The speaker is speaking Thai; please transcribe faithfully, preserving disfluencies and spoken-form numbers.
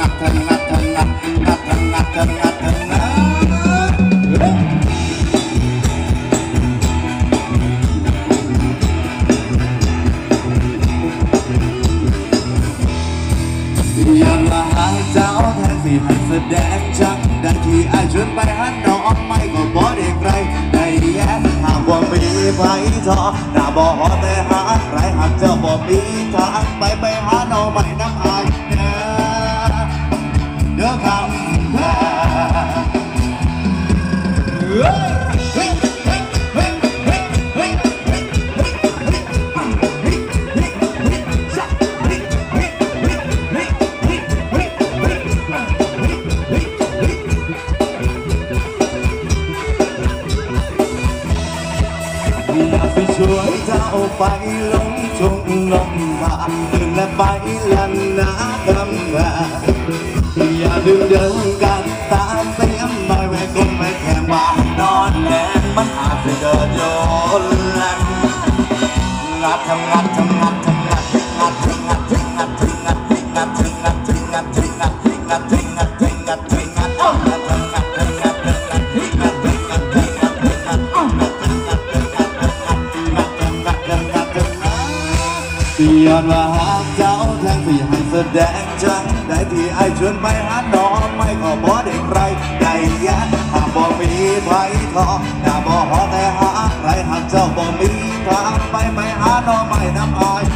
งัดทงงัดทงงัดงัดทงงัดทงงัดทงงัดอย่ามาหาเจ้าแทนสิให้แสดงจังได้ที่ไอ้ชวนไปหันน้องไม่ก็บ่ได้ไกลได้แย่หากว่ามีไฟทอหน้าบ่อแต่หาใครหากเจ้าบ่มีทางไปไปหาน้องไม่น้ำอายเด้อเด้อคำแท้ไปลงชงลงทางตื่นและไปลันนาดำนาอย่าลืมเดินกันตามเสียงหน่อยแม่คนแม่แค่มานอนแดงมันอาจจะเดินโยนแรงงัดทำงัดทำงัดทำงัดงัดทิ้งงัดทิ้งงัดทิ้งงัดทิ้งงัดทิ้งงัดทิ้งงัดทิ้งงัดทิ้งงัดทิ้งงัดทิ้งงัดทิ้งงัดเอ้างัดทำงัดทำงัดทำงัดทิ้งงัดทิ้งงัดทิ้งงัดทิ้งงัดเอ้างัดทำงัดทำงัดทำงัดงัดทำงัดทำงัดทำงัดย้อนว่าหากเจ้าแทงที่ให้แสดงจังได้ที่ไอ้ชวนไปหาน้องไม่ขอบ่ได้ใครได้ยะหากบ่มีไผทอหน้าบ่หอแต่หาใครหากเจ้าบ่มีทางไปไปหาน้องไม่น้ำอาย